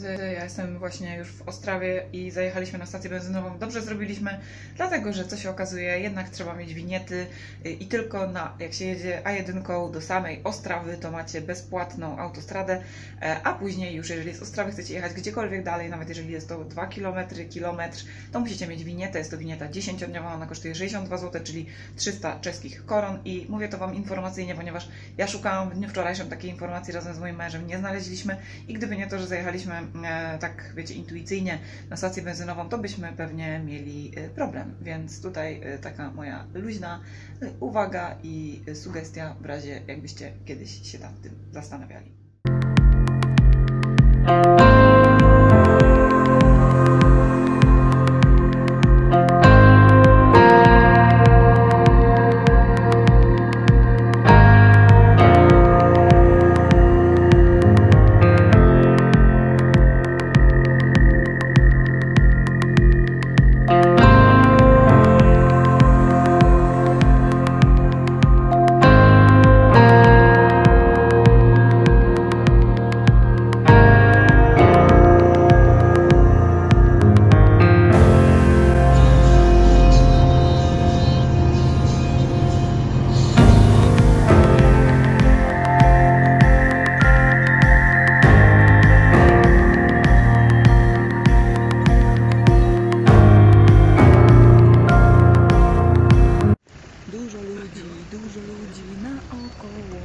drodzy, ja jestem właśnie już w Ostrawie i zajechaliśmy na stację benzynową. Dobrze zrobiliśmy, dlatego że co się okazuje, jednak trzeba mieć winiety i tylko jak się jedzie A1 do samej Ostrawy, to macie bezpłatną autostradę, a później już jeżeli z Ostrawy chcecie jechać gdziekolwiek dalej, nawet jeżeli jest to 2 km, kilometr, to musicie mieć winietę. Jest to winieta 10-dniowa, ona kosztuje 62 zł, czyli 300 czeskich koron i mówię to Wam informacyjnie, ponieważ ja szukałam w dniu wczorajszym takiej informacji razem z moim mężem, nie znaleźliśmy i gdyby nie to, że zajechaliśmy tak, wiecie, intuicyjnie na stację benzynową, to byśmy pewnie mieli problem, więc tutaj taka moja luźna uwaga i sugestia w razie jakbyście kiedyś się nad tym zastanawiali. Dużo ludzi naokoło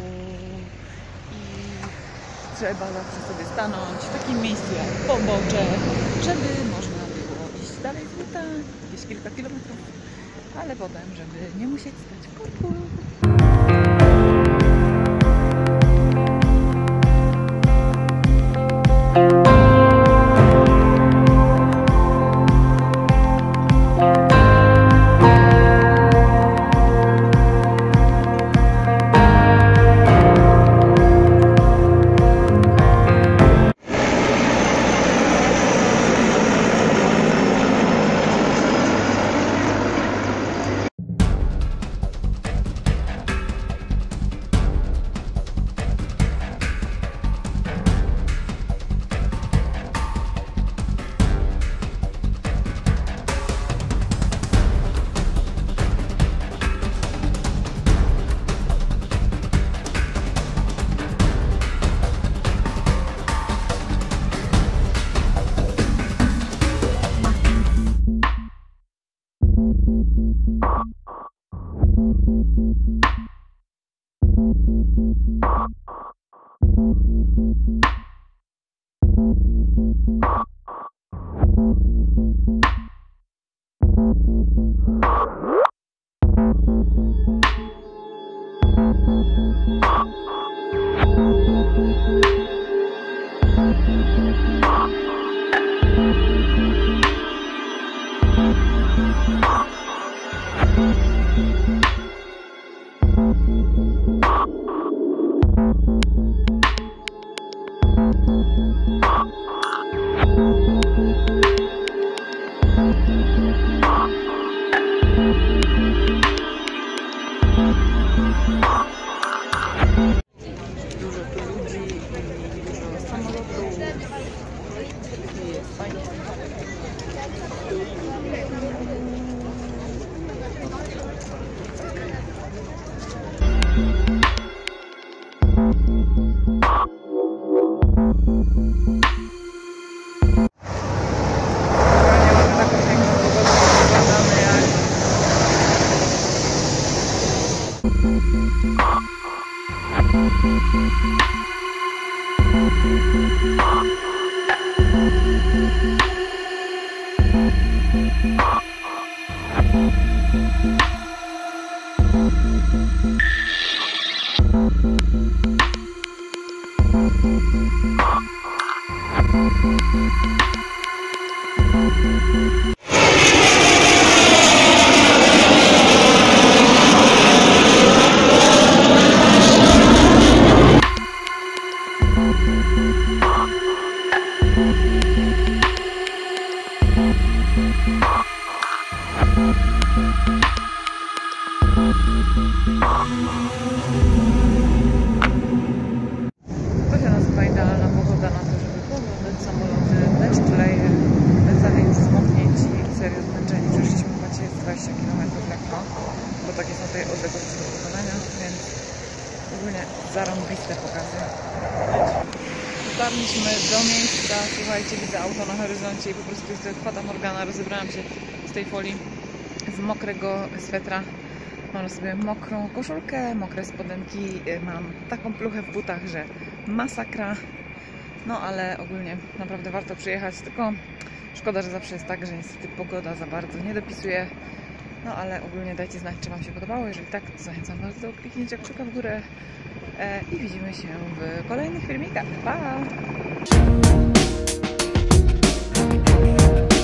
i trzeba zawsze sobie stanąć w takim miejscu jak pobocze, żeby można było iść dalej z buta, gdzieś kilka kilometrów, ale potem, żeby nie musieć stać w korku. Dużo tu ludzi i dużo samolotów. Jest fajnie. To się nazywa idealna pogoda na to, żeby polować. samoloty, deszcz leje, my dalej już zmoknięci, serio zmęczeni. Przeszliśmy chyba 20 km lekko, bo tak jest na tej odległości do pokonania, więc ogólnie zarąbiste pokazy. Dotarliśmy do miejsca, słuchajcie, widzę auto na horyzoncie i po prostu jest to fata morgana. Rozebrałam się z tej folii, z mokrego swetra. Mam na sobie mokrą koszulkę, mokre spodenki, mam taką pluchę w butach, że masakra. No ale ogólnie naprawdę warto przyjechać, tylko szkoda, że zawsze jest tak, że niestety pogoda za bardzo nie dopisuje. No ale ogólnie dajcie znać, czy Wam się podobało. Jeżeli tak, to zachęcam Was do kliknięcia kciuka w górę i widzimy się w kolejnych filmikach. Pa!